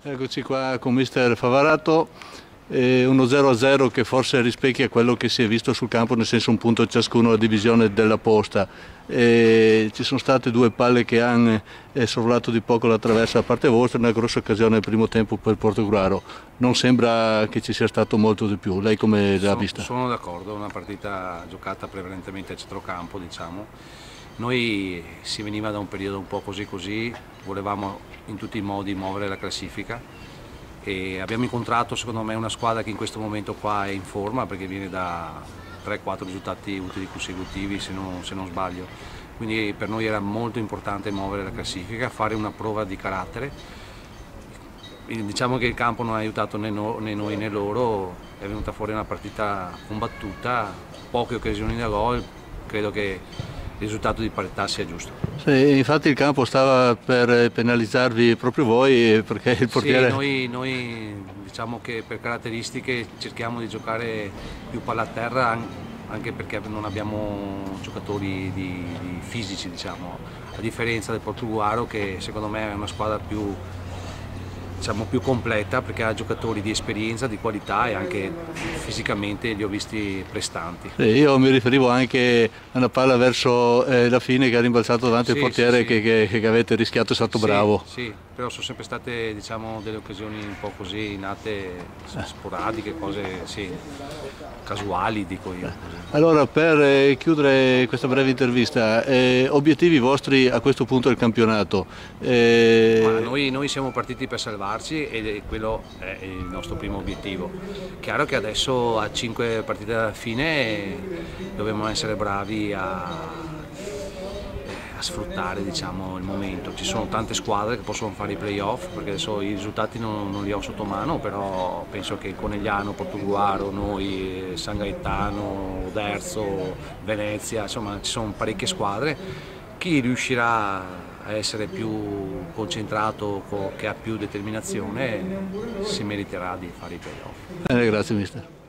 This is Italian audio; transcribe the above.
Eccoci qua con mister Favarato, uno 0-0 che forse rispecchia quello che si è visto sul campo, nel senso un punto ciascuno la divisione della posta. Ci sono state due palle che hanno sorvolato di poco la traversa da parte vostra, una grossa occasione nel primo tempo per Portogruaro. Non sembra che ci sia stato molto di più, lei come l'ha vista? Sono d'accordo, una partita giocata prevalentemente a centrocampo, diciamo. Noi si veniva da un periodo un po' così, volevamo in tutti i modi muovere la classifica e abbiamo incontrato secondo me una squadra che in questo momento qua è in forma perché viene da 3-4 risultati utili consecutivi se non sbaglio, quindi per noi era molto importante muovere la classifica, fare una prova di carattere. Diciamo che il campo non ha aiutato né noi né loro, è venuta fuori una partita combattuta, poche occasioni da gol, credo che il risultato di parità sia giusto. Sì, infatti il campo stava per penalizzarvi proprio voi perché il portiere... Sì, noi diciamo che per caratteristiche cerchiamo di giocare più palla a terra anche perché non abbiamo giocatori di fisici, diciamo, a differenza del Portogruaro che secondo me è una squadra più completa perché ha giocatori di esperienza, di qualità e anche fisicamente li ho visti prestanti. Sì, io mi riferivo anche a una palla verso la fine che ha rimbalzato davanti al portiere sì. che avete rischiato, è stato bravo. Sì, però sono sempre state diciamo, delle occasioni un po' così nate, sporadiche, cose casuali dico io. Allora per chiudere questa breve intervista, obiettivi vostri a questo punto del campionato? Ma noi siamo partiti per salvarci e quello è il nostro primo obiettivo. Chiaro che adesso a 5 partite dalla fine dobbiamo essere bravi a sfruttare diciamo, il momento. Ci sono tante squadre che possono fare i playoff perché adesso i risultati non li ho sotto mano, però penso che Conegliano, Portogruaro, noi, San Gaetano, Derzo, Venezia, insomma ci sono parecchie squadre. Chi riuscirà a essere più concentrato, che ha più determinazione, si meriterà di fare i playoff. Bene, grazie mister.